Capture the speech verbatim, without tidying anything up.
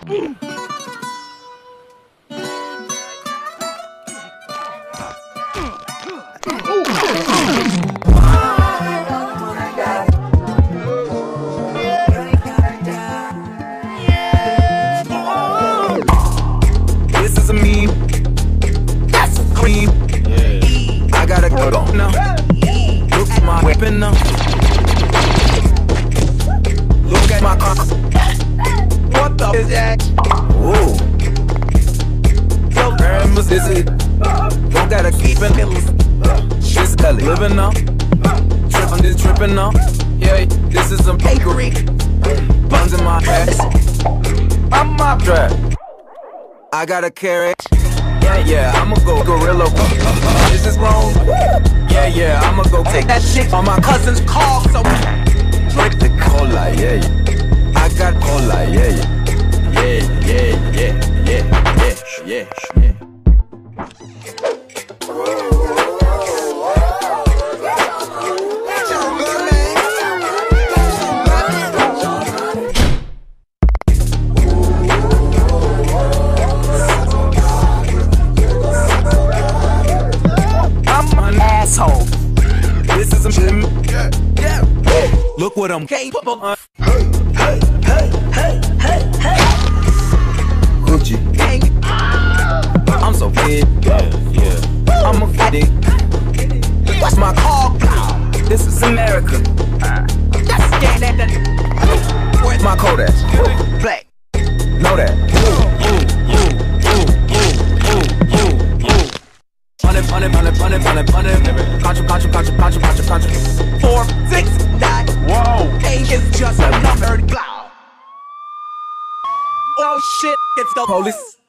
This is a meme. That's a cream. Yeah. I gotta go now. Look at my weapon now. Look at my car. What the is that? Ooh. Yo, grandma's this it. Don't gotta keep it. This color living now. Trippin', this trippin' now. Yeah, this is a bakery. Buns in my ass. I'm my trap. I got a carrot. Yeah, yeah, I'ma go gorilla. This is wrong. Yeah, yeah, I'ma go take that shit on my cousin's car. So drink the cola, yeah, yeah. I got cola, yeah, yeah. Yeah, yeah, yeah, yeah, yeah, yeah, yeah. Asshole. This is some shit. Yeah, yeah. Look what I'm capable of. Hey, hey, hey, hey, hey, hey. Gucci. I'm so big. Yeah, yeah. I'm a fitty. Watch my car. This is America. That's standing. Where's my Kodak? Black. Know that. Run it, run it, run it, run it, run it. Contra, contra, contra, contra, contra, contra. Four, six, nine. Whoa. Eight is just a number. Oh shit, it's the police.